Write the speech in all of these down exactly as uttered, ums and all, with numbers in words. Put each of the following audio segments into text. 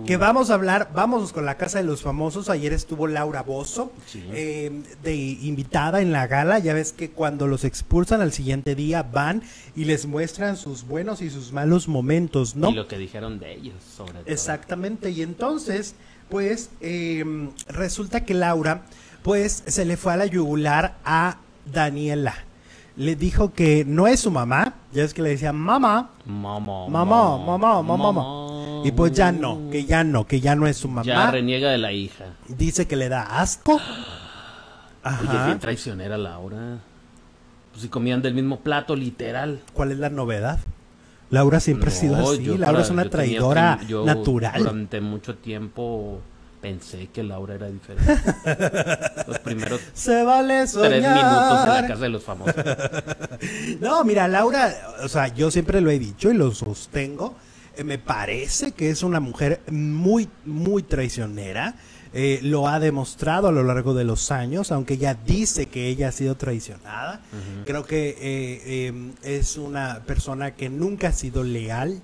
Que vamos a hablar, vamos con la Casa de los Famosos. Ayer estuvo Laura Bozzo, sí. eh, de invitada en la gala. Ya ves que cuando los expulsan al siguiente día van y les muestran sus buenos y sus malos momentos, ¿no? Y lo que dijeron de ellos, sobre todo. Exactamente, y entonces, pues, eh, resulta que Laura, pues, se le fue a la yugular a Daniela. Le dijo que no es su mamá, ya es que le decía mamá, mamá, mamá, mamá, mamá, mamá, y pues ya no, que ya no, que ya no es su mamá. Ya reniega de la hija. Dice que le da asco. Ajá. Oye, bien traicionera Laura. Pues si comían del mismo plato, literal. ¿Cuál es la novedad? Laura siempre no, ha sido así, yo, Laura para, es una yo traidora tenía, yo natural. Durante mucho tiempo pensé que Laura era diferente. Los primeros Se vale soñar. tres minutos en la Casa de los Famosos. No, mira, Laura, o sea, yo siempre lo he dicho y lo sostengo, eh, me parece que es una mujer muy, muy traicionera. Eh, lo ha demostrado a lo largo de los años, aunque ella dice que ella ha sido traicionada. Uh-huh. Creo que eh, eh, es una persona que nunca ha sido leal.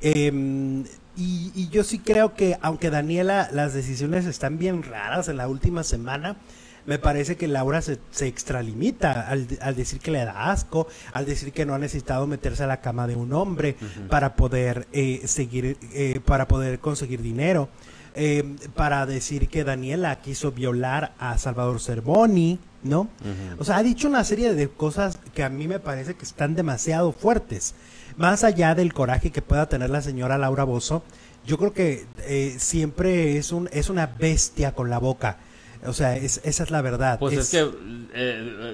Eh, y, y yo sí creo que, aunque Daniela, las decisiones están bien raras en la última semana, me parece que Laura se, se extralimita al, al decir que le da asco, al decir que no ha necesitado meterse a la cama de un hombre uh-huh. para poder eh, seguir, eh, para poder conseguir dinero. Eh, para decir que Daniela quiso violar a Salvador Cervoni, ¿no? Uh-huh. O sea, ha dicho una serie de cosas que a mí me parece que están demasiado fuertes. Más allá del coraje que pueda tener la señora Laura Bozzo, yo creo que eh, siempre es un es una bestia con la boca. O sea, es, esa es la verdad. Pues es, es que eh,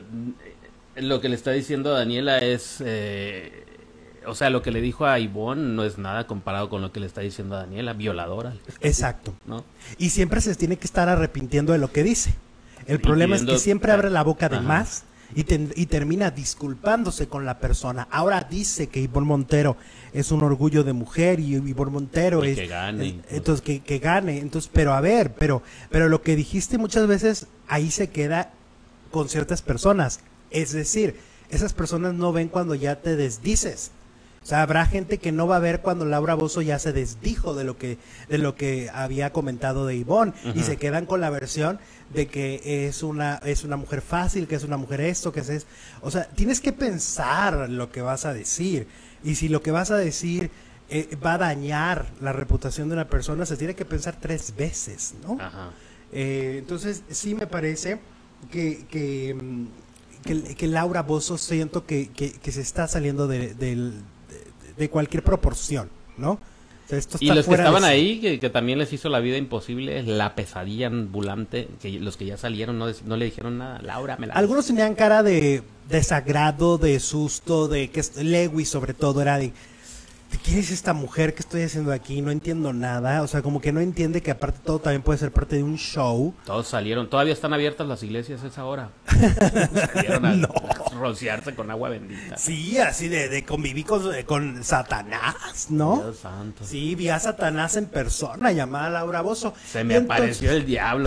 lo que le está diciendo a Daniela es... Eh, o sea, lo que le dijo a Ivonne no es nada comparado con lo que le está diciendo a Daniela, violadora. Exacto. ¿No? Y siempre se tiene que estar arrepintiendo de lo que dice. El problema es que siempre abre la boca de Ajá. más y, ten, y termina disculpándose con la persona. Ahora dice que Ivonne Montero es un orgullo de mujer y Ivonne Montero y es... que gane. Eh, entonces, que, que gane. Entonces, pero a ver, pero, pero lo que dijiste muchas veces ahí se queda con ciertas personas. Es decir, esas personas no ven cuando ya te desdices. O sea, habrá gente que no va a ver cuando Laura Bozzo ya se desdijo de lo que de lo que había comentado de Ivonne uh-huh. y se quedan con la versión de que es una es una mujer fácil, que es una mujer esto, que es eso. O sea, tienes que pensar lo que vas a decir y si lo que vas a decir eh, va a dañar la reputación de una persona, se tiene que pensar tres veces, ¿no? Ajá. Eh, entonces, sí me parece que... que Que, que Laura Bozzo siento que, que, que se está saliendo de, de, de, de cualquier proporción, ¿no? O sea, esto está y los que estaban de... ahí, que, que también les hizo la vida imposible, la pesadilla ambulante, que los que ya salieron no, no le dijeron nada. Laura, me la... Algunos tenían cara de desagrado, de susto, de que Lewis sobre todo era de... ¿Quién es esta mujer que estoy haciendo aquí? No entiendo nada. O sea, como que no entiende que aparte todo también puede ser parte de un show. Todos salieron. Todavía están abiertas las iglesias a esa hora. Salieron a no. rociarse con agua bendita. Sí, así de, de conviví con, con Satanás, ¿no? Dios santo. Sí, vi a Satanás en persona, llamada Laura Bozzo. Se me entonces... apareció el diablo.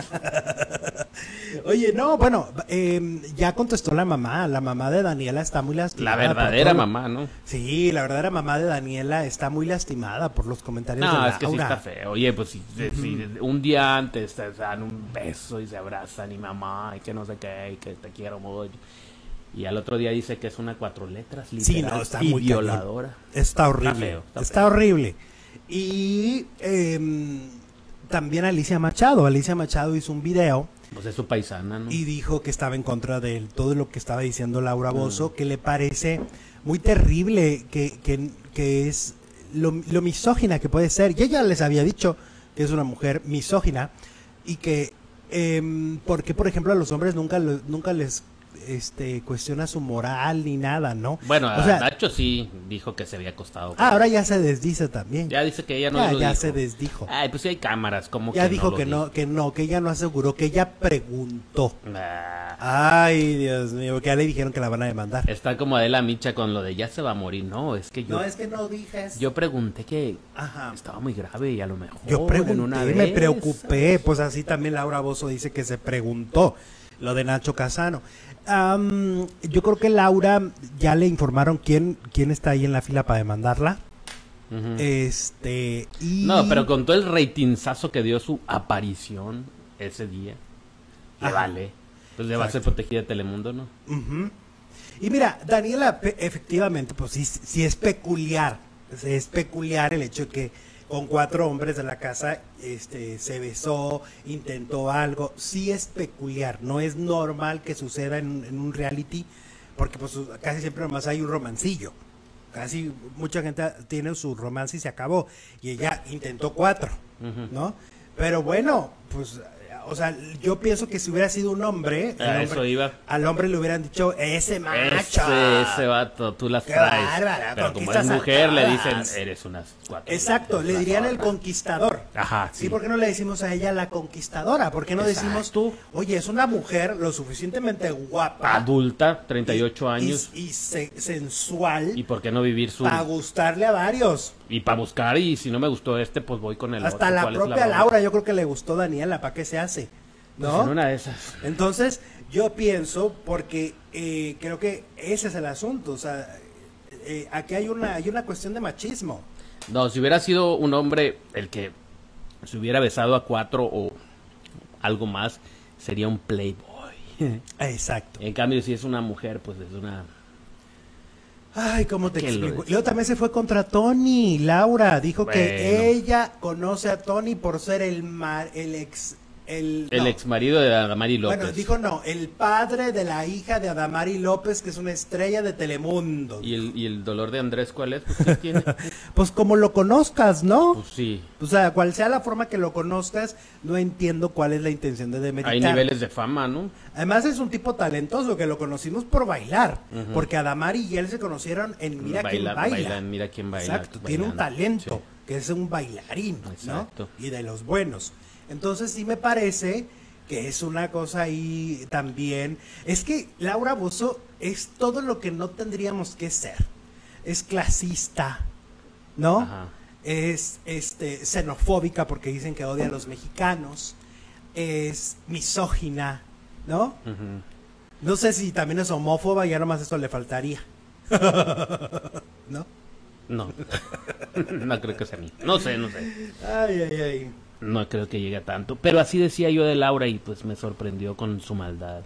Oye, no, bueno, eh, ya contestó la mamá. La mamá de Daniela está muy lastimada. La verdadera mamá, ¿no? Sí, la verdadera mamá de Daniela está muy lastimada por los comentarios no, de Laura. No, es que sí está feo. Oye, pues si, uh-huh. si un día antes te dan un beso y se abrazan y mamá y que no sé qué y que te quiero mucho. Y al otro día dice que es una cuatro letras literal, sí, no, está y muy violadora. Cañón. Está horrible. Está, feo, está, está feo. horrible. Y eh, también Alicia Machado. Alicia Machado hizo un video. Pues es su paisana, ¿no? Y dijo que estaba en contra de él, todo lo que estaba diciendo Laura Bozzo, mm. que le parece muy terrible, que, que, que es lo, lo misógina que puede ser. Y ella les había dicho que es una mujer misógina y que, eh, porque por ejemplo a los hombres nunca, nunca les este cuestiona su moral ni nada, ¿no? Bueno, o sea, Nacho sí dijo que se había acostado. Ah, ahora ya se desdice también. Ya dice que ella no ya, lo ya dijo. se desdijo. Ay, pues sí hay cámaras, como ya que dijo no que no, que no, que ella no aseguró, que ella preguntó. Nah. Ay, Dios mío, que ya le dijeron que la van a demandar. Está como Adela Micha con lo de ya se va a morir, no, es que yo... No, es que no dije eso. Yo pregunté que Ajá. estaba muy grave y a lo mejor... Yo pregunté, en una me vez... preocupé, pues así también Laura Bozzo dice que se preguntó lo de Nacho Casano. Um, yo creo que Laura ya le informaron quién, quién está ahí en la fila para demandarla. Ujú. Este, y... No, pero con todo el ratingzazo que dio su aparición ese día, le Ajá. vale. Pues le va a ser Exacto. protegida de Telemundo, ¿no? Ujú. Y mira, Daniela, pe- efectivamente, pues sí, sí es peculiar, es peculiar el hecho de que con cuatro hombres de la casa este, se besó, intentó algo, sí es peculiar, no es normal que suceda en, en un reality, porque pues casi siempre nomás hay un romancillo, casi mucha gente tiene su romance y se acabó, y ella intentó cuatro, Ujú. ¿no? Pero bueno, pues... O sea, yo pienso que si hubiera sido un hombre, el A hombre- eso iba. al hombre le hubieran dicho, ese macho. Ese, ese vato, tú las Qué traes. bárbara, Pero como conquistas es mujer, le todas. dicen, eres unas cuatro. Exacto, eres le una dirían el zorra. conquistador. Ajá, Sí, sí. ¿por qué no le decimos a ella la conquistadora? ¿Por qué no decimos, Exacto. oye, es una mujer lo suficientemente guapa, Adulta, treinta y ocho y- años. y, se- sensual ¿Y por qué no vivir su...? para gustarle a varios? Y para buscar, y si no me gustó este, pues voy con el Hasta otro. la ¿Cuál es propia bronca? Laura, yo creo que le gustó Daniela, ¿para qué se hace? Pues ¿No? en una de esas. Entonces, yo pienso, porque eh, creo que ese es el asunto, o sea, eh, aquí hay una, hay una cuestión de machismo. No, si hubiera sido un hombre el que se hubiera besado a cuatro o algo más, sería un playboy. Exacto. En cambio, si es una mujer, pues es una... Ay, ¿cómo te ¿Qué lo explico? dice? Luego también se fue contra Tony, Laura, dijo que Bueno. ella conoce a Tony por ser el mar, el ex, el, El no. ex marido de Adamari López. Bueno, dijo no, el padre de la hija de Adamari López, que es una estrella de Telemundo. ¿Y el, ¿Y el dolor de Andrés cuál es? Pues, ¿qué tiene? Pues como lo conozcas, ¿no? Pues sí. O sea, cual sea la forma que lo conozcas, no entiendo cuál es la intención de demeritar. Hay niveles de fama, ¿no? Además es un tipo talentoso que lo conocimos por bailar, porque Adamari y él se conocieron en Mira quién Baila- baila. baila en Mira quién baila, Exacto, tiene un bailando, talento, sí. que es un bailarín, Exacto. ¿no? Y de los buenos. Entonces sí me parece que es una cosa ahí también. Es que Laura Bozzo es todo lo que no tendríamos que ser. Es clasista, ¿no? Ajá. Es este xenofóbica porque dicen que odia a los mexicanos. Es misógina, ¿no? Ujú. No sé si también es homófoba, ya nomás eso le faltaría. ¿No? No. No creo que sea a mí. No sé, no sé. Ay, ay, ay. No creo que llegue a tanto. Pero así decía yo de Laura y pues me sorprendió con su maldad.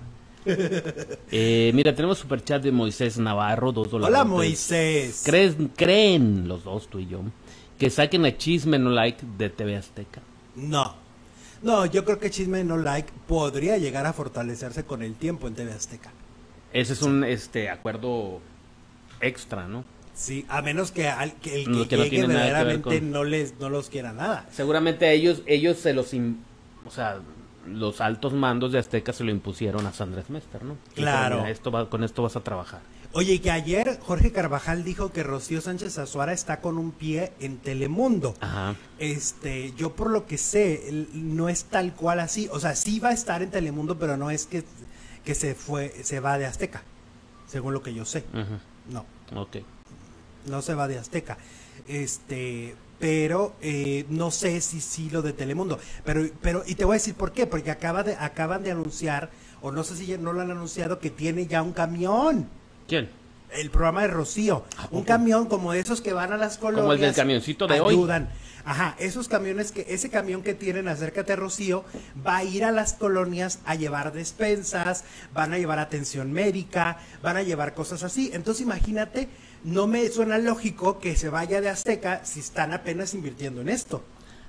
Eh, mira, tenemos superchat de Moisés Navarro, dos dólares. Hola, Moisés. ¿Crees, creen los dos, tú y yo, que saquen a Chisme No Like de T V Azteca? No. No, yo creo que Chisme No Like podría llegar a fortalecerse con el tiempo en T V Azteca. Ese es un este acuerdo extra, ¿no? Sí, a menos que, al- que el No, que, que no llegue tiene nada que ver verdaderamente con- no les no los quiera nada. Seguramente a ellos, ellos se los, im- o sea, los altos mandos de Azteca se lo impusieron a Sandra Mester, ¿no? Y Claro. dijeron, "Mira, esto va, con esto vas a trabajar". Oye, y que ayer Jorge Carvajal dijo que Rocío Sánchez Azuara está con un pie en Telemundo. Ajá. Este, yo por lo que sé, el- no es tal cual así. O sea, sí va a estar en Telemundo, pero no es que, que se fue, se va de Azteca, según lo que yo sé. Ujú. No, Ok. no se va de Azteca. Este, pero eh, no sé si sí lo de Telemundo. Pero, pero, y te voy a decir por qué, porque acaba de, acaban de anunciar, o no sé si ya no lo han anunciado, que tiene ya un camión. ¿Quién? El programa de Rocío, un camión como esos que van a las colonias. Como el del camioncito de hoy. ayudan. Ajá, esos camiones que, ese camión que tienen Acércate a Rocío, va a ir a las colonias a llevar despensas, van a llevar atención médica, van a llevar cosas así. Entonces imagínate, no me suena lógico que se vaya de Azteca si están apenas invirtiendo en esto.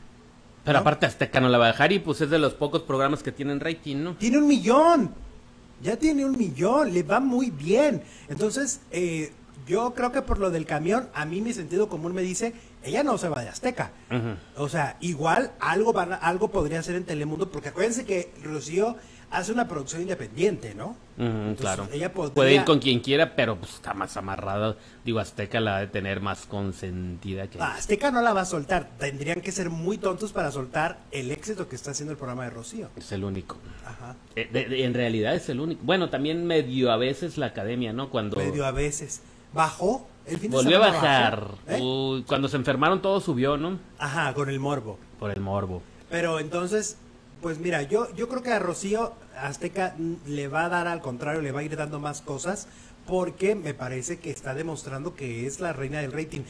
Pero ¿No? aparte Azteca no la va a dejar y pues es de los pocos programas que tienen rating, ¿no? Tiene un millón. Ya tiene un millón, le va muy bien. Entonces, eh, yo creo que por lo del camión, a mí mi sentido común me dice, ella no se va de Azteca. Ujú. O sea, igual algo van a- algo podría hacer en Telemundo, porque acuérdense que Rocío hace una producción independiente, ¿no? Ujú, Entonces, claro. ella podría- Puede ir con quien quiera, pero pues está más amarrada. Digo, Azteca la ha de tener más consentida que... Ah, Azteca no la va a soltar. Tendrían que ser muy tontos para soltar el éxito que está haciendo el programa de Rocío. Es el único. Ajá. Eh, de- de- en realidad es el único. Bueno, también medio a veces la academia, ¿no? Cuando Medio a veces. Bajó el fin de volvió a semana. bajar. bajó, ¿eh? Uy, cuando se enfermaron todo subió, ¿no? Ajá, con el morbo. Por el morbo. Pero entonces, pues mira, yo, yo creo que a Rocío Azteca mm, le va a dar, al contrario, le va a ir dando más cosas, porque me parece que está demostrando que es la reina del rating.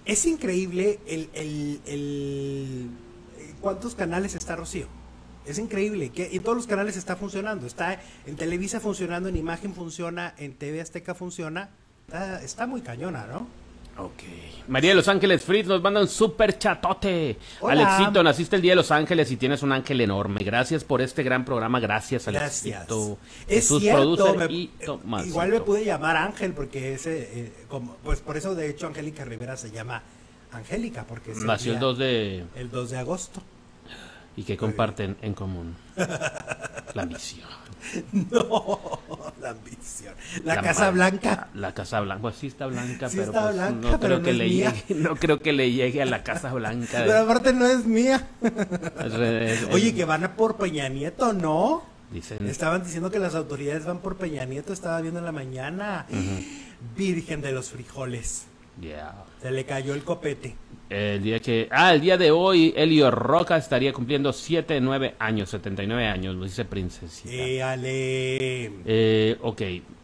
Es increíble el, el, el cuántos canales está Rocío. Es increíble que en todos los canales está funcionando. Está en Televisa funcionando, en Imagen funciona, en T V Azteca funciona. Está, está muy cañona, ¿no? Ok. María de Los Ángeles Fritz nos manda un super chatote. Hola. Alexito, naciste el día de Los Ángeles y tienes un ángel enorme. Gracias por este gran programa. Gracias, Gracias. Alexito. Es Jesús cierto, Producer me- y Tomasito. igual me pude llamar Ángel porque ese, eh, como, pues por eso de hecho Angélica Rivera se llama Angélica porque es el Nació el día- dos de... el dos de agosto. ¿Y que comparten en común? La misión. No, la ambición. La, La Casa ma- Blanca. La Casa Blanca, pues sí está blanca, Sí pero está pues blanca, no pero creo no que es le mía. llegue, no creo que le llegue a la Casa Blanca. de- Pero aparte no es mía. es re- es- Oye, que van a por Peña Nieto, ¿no? Dicen, Estaban diciendo que las autoridades van por Peña Nieto, estaba viendo en la mañana. Virgen de los frijoles. yeah. Se le cayó el copete. El día que, ah, el día de hoy, Elio Roca estaría cumpliendo siete, nueve años, setenta y nueve años, lo dice Princesita. Eh, ale. Eh, ok,